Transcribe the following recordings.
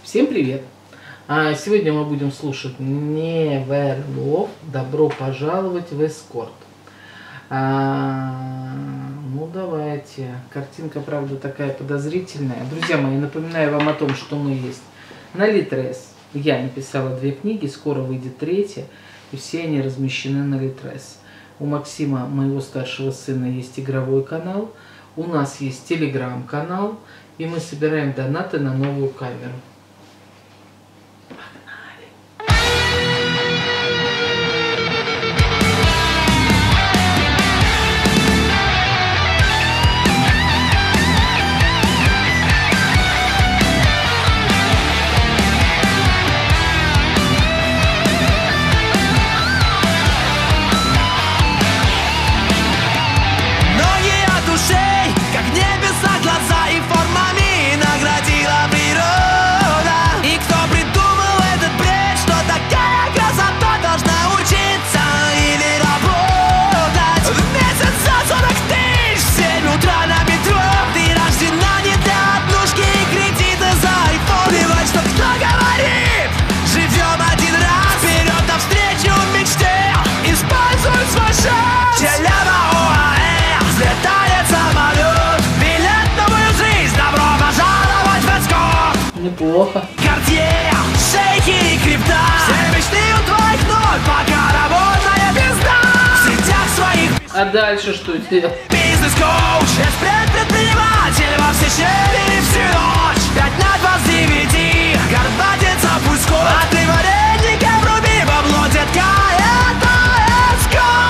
Всем привет! Сегодня мы будем слушать Never Love. Добро пожаловать в эскорт. Ну давайте. Картинка, правда, такая подозрительная. Друзья мои, напоминаю вам о том, что мы есть на Litres. Я написала 2 книги, скоро выйдет 3, и все они размещены на Litres. У Максима, моего старшего сына, есть игровой канал. У нас есть телеграм-канал, и мы собираем донаты на новую камеру. Неплохо. Шейки и крипта. Все мечты у твоих ног, пока работная пизда. В сетях своих. А дальше что делать? Бизнес-коуч, предприниматель во все щели всю ночь. 5 на 2 с 9. Горбатится пусть кот. А ты вареника вруби, бабло, детка. Это эскорт.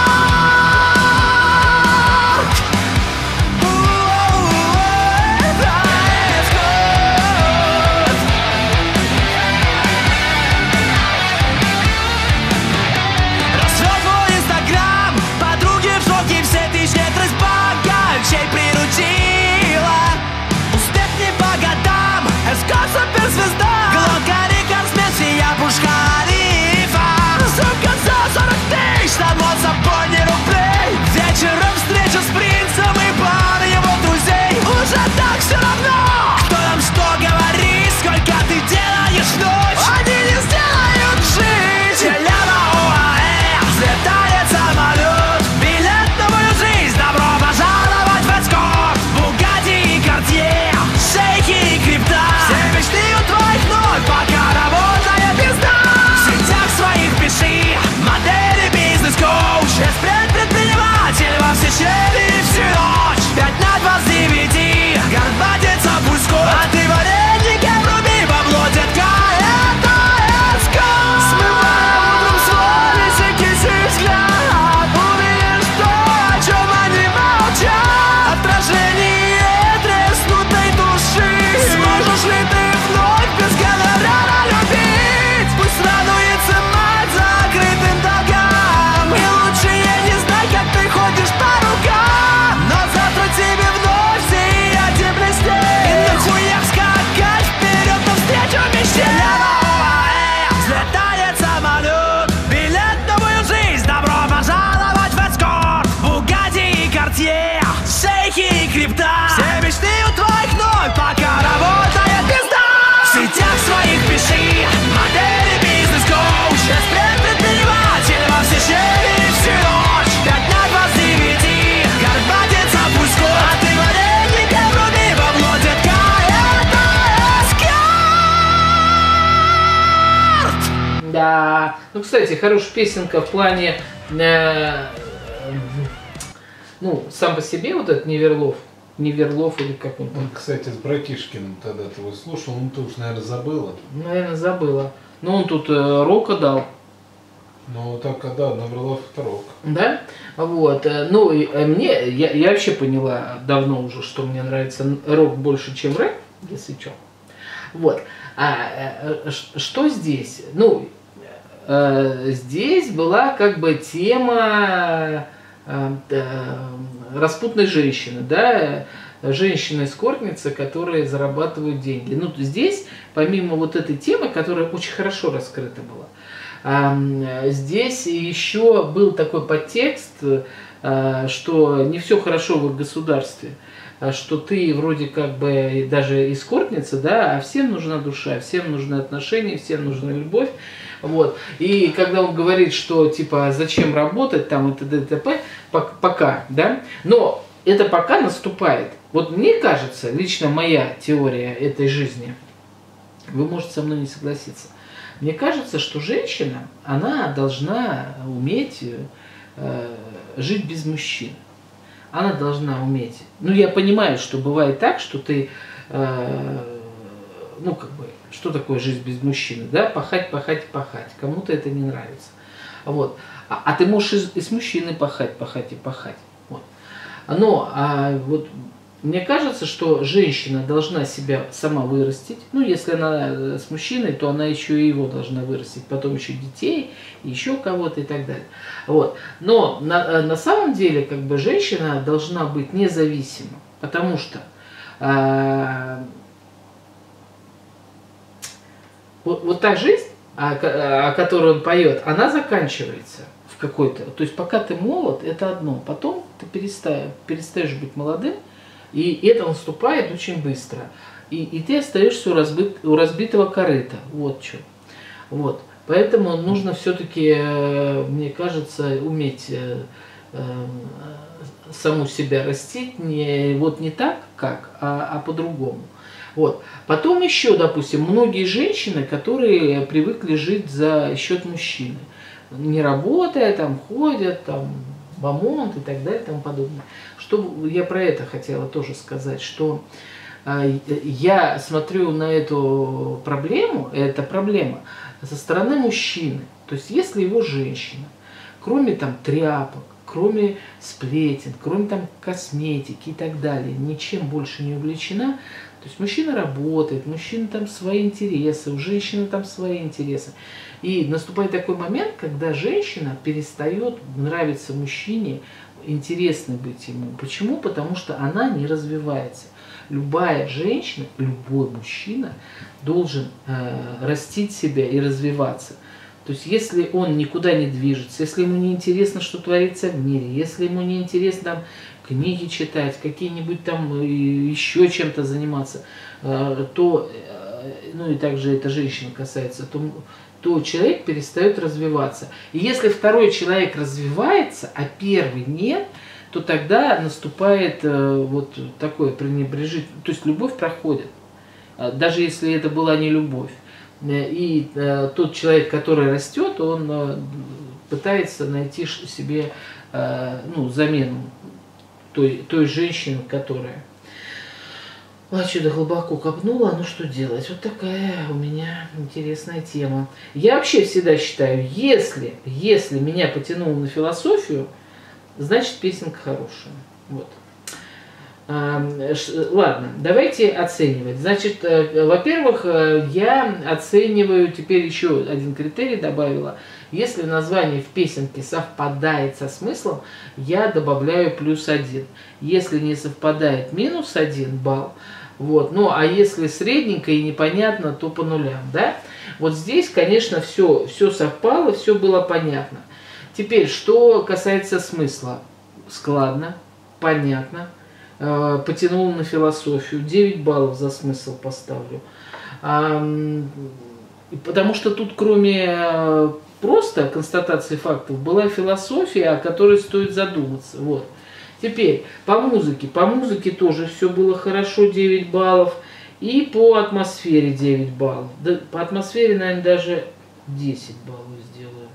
Суперзвезда, Глокари, Космеси, я Пушкарифа. Сука, за 40 тысяч, само собой не рублей. Вечером встреча с принцем и пара его друзей. Уже так все равно, кто нам что говорит, сколько ты делаешь ночь. Они не сделают жизнь. Челяба, ОАЭ, взлетает самолет. Билет на мою жизнь, добро пожаловать в эскорт. Бугатти и Картье, шейки и крипта. Мечты у твоих ног, пока работая пизда. В сетях своих пиши, модели, бизнес-коуч. Предприниматель во все щели всю ночь. 5 на 2 с 9. Горбатится пусть кот. А ты вареники вруби, бабло, детка. Это эскорт. Смывая утром свой висякий взгляд. Увидишь то, о чем они молчат. Отражение треснутой души. Сможешь ли ты без гонорара любить? Пусть радуется мать закрытым долгам. И лучше я не знаю, как ты ходишь по рукам. Но завтра тебе вновь сиять и блестеть. И нахуя скакать вперед навстречу мечте. Взлетает самолет, билет на мою жизнь. Добро пожаловать в эскорт. Бугатти и Картье, шейки и крипта. Все мечты у твоих ног, пока работает пизда. В сетях своих пиши, модели, бизнес-коуч. Предприниматель во все щели всю ночь. 5 на 2 с 9. Горбатится пусть кот. А ты вареника вруби, бабло, детка. Это эскорт. Да. Ну, кстати, хорошая песенка в плане, ну, сам по себе вот этот Неверлов или как он там. Он, кстати, с Братишкиным тогда ты его слушал, ну ты уж, наверное, забыла. Наверное, забыла. Но он тут рока дал. Ну, так, да, набрала рок. Да? Вот. Ну, и мне, я вообще поняла давно уже, что мне нравится рок больше, чем рэп, если что. Вот. Что здесь? Ну, здесь была как бы тема распутной женщины, да, женщины-эскортницы, которые зарабатывают деньги. Ну, здесь, помимо вот этой темы, которая очень хорошо раскрыта была, здесь еще был такой подтекст, что не все хорошо в их государстве. что ты вроде как бы даже эскортница, да, а всем нужна душа, всем нужны отношения, всем нужна любовь. Вот. И когда он говорит, что типа зачем работать там и т.д. и т.п. пока, да, но это пока наступает. Вот мне кажется, лично моя теория этой жизни, вы можете со мной не согласиться, мне кажется, что женщина, она должна уметь жить без мужчин. Она должна уметь. Ну, я понимаю, что бывает так, что ты, ну, как бы, что такое жизнь без мужчины, да, пахать, пахать, пахать. Кому-то это не нравится. Вот. А ты можешь и с мужчиной пахать, пахать и пахать. Вот. Но вот мне кажется, что женщина должна себя сама вырастить. Ну, если она с мужчиной, то она еще и его должна вырастить. Потом еще детей, еще кого-то и так далее. Вот. Но на самом деле, как бы, женщина должна быть независима. Потому что вот та жизнь, о которой он поет, она заканчивается в какой-то. То есть пока ты молод, это одно. Потом ты перестаешь быть молодым. И это наступает очень быстро. И ты остаешься у разбитого корыта. Вот что. Вот. Поэтому нужно все-таки, мне кажется, уметь саму себя растить не так, как, а по-другому. Вот. Потом еще, допустим, многие женщины, которые привыкли жить за счет мужчины. Не работая, там ходят, там бомонд и так далее и тому подобное. Что я про это хотела тоже сказать, что я смотрю на эту проблему, это проблема со стороны мужчины. То есть если его женщина, кроме там тряпок, кроме сплетен, кроме там косметики и так далее, ничем больше не увлечена, то есть мужчина работает, мужчина там свои интересы, у женщины там свои интересы. И наступает такой момент, когда женщина перестает нравиться мужчине, интересно быть ему. Почему? Потому что она не развивается. Любая женщина, любой мужчина должен растить себя и развиваться. То есть если он никуда не движется, если ему не интересно, что творится в мире, если ему не интересно там книги читать, какие-нибудь там еще чем-то заниматься, то, ну и также эта женщина касается, то человек перестает развиваться. И если второй человек развивается, а первый нет, то тогда наступает вот такое пренебрежение. То есть любовь проходит, даже если это была не любовь. И тот человек, который растет, он пытается найти себе замену той женщины, которая... Что-то глубоко копнула, ну что делать? Вот такая у меня интересная тема. Я вообще всегда считаю, если меня потянуло на философию, значит песенка хорошая. Вот. Ладно, давайте оценивать. Значит, во-первых, я оцениваю, теперь еще один критерий добавила. Если название в песенке совпадает со смыслом, я добавляю +1. Если не совпадает, -1 балл. Вот. Ну, а если средненько и непонятно, то по нулям. Да? Вот здесь, конечно, все совпало, все было понятно. Теперь, что касается смысла. Складно, понятно. Потянул на философию. 9 баллов за смысл поставлю. Потому что тут, кроме просто констатации фактов, была философия, о которой стоит задуматься. Вот. Теперь по музыке тоже все было хорошо, 9 баллов. И по атмосфере 9 баллов. Да, по атмосфере, наверное, даже 10 баллов сделаю.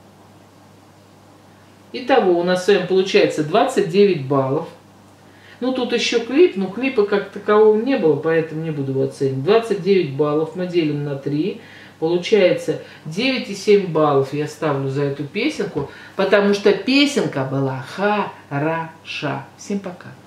Итого у нас с вами получается 29 баллов. Ну, тут еще клип, но клипа как такового не было, поэтому не буду его оценивать. 29 баллов мы делим на 3. Получается 9,7 баллов я ставлю за эту песенку, потому что песенка была хороша. Всем пока.